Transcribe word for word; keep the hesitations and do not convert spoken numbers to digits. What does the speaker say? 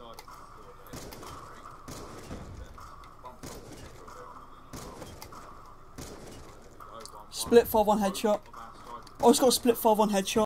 Split five one headshot. Oh, he's got a split five one headshot.